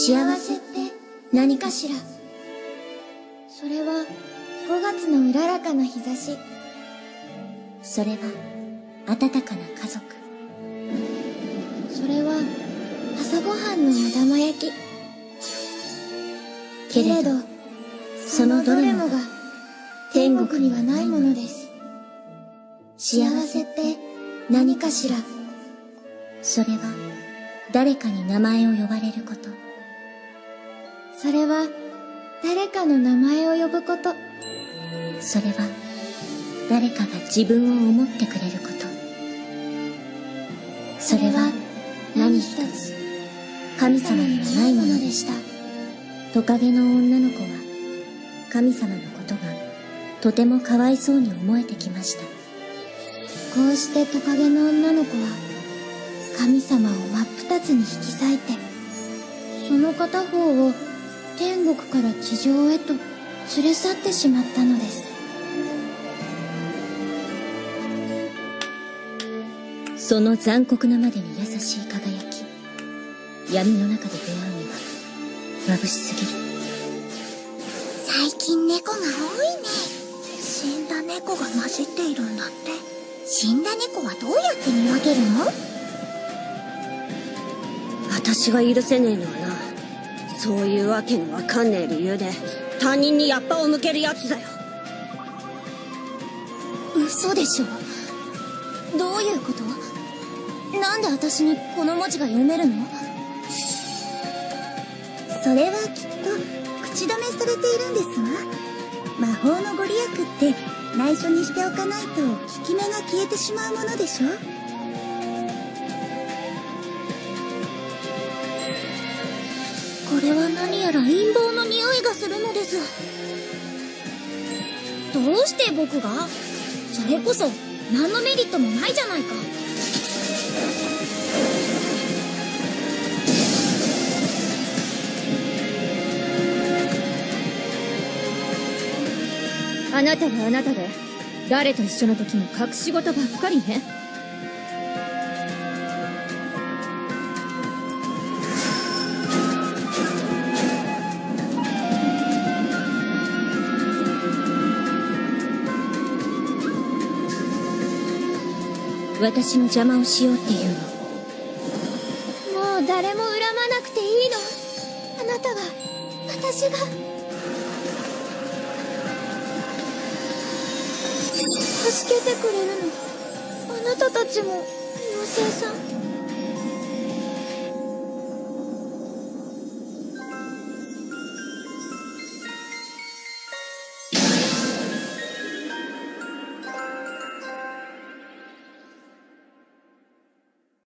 幸せって何かしら。それは5月のうららかな日差し。それは温かな家族。それは朝ごはんの目玉焼き。けれどそのどれもが天国にはないものです。幸せって何かしら。それは誰かに名前を呼ばれること。それは誰かの名前を呼ぶこと。それは誰かが自分を思ってくれること。それは何一つ神様にはないものでした。トカゲの女の子は神様のことがとてもかわいそうに思えてきました。こうしてトカゲの女の子は神様を真っ二つに引き裂いて、その片方を天国から地上へと連れ去ってしまったのです。その残酷なまでに優しい輝き、闇の中で出会うには眩しすぎる。 最近猫が多いね。死んだ猫が混じっているんだって。死んだ猫はどうやって見分けるの？ 私が許せねえのはな、そういうわけのわかんねえ理由で他人にヤッパを向けるやつだよ。 嘘でしょ。どういうこと？なんで私にこの文字が読めるの？それはきっと口止めされているんですわ。魔法のご利益って内緒にしておかないと効き目が消えてしまうものでしょ。これは何やら陰謀の匂いがするのです。どうして僕が？それこそ何のメリットもないじゃないか。 あなたはあなたで誰と一緒の時も隠し事ばっかりね。 私の邪魔をしようっていうの？ もう誰も恨まなくていいの。あなたは私が助けてくれるの。あなたたちも妖精さん。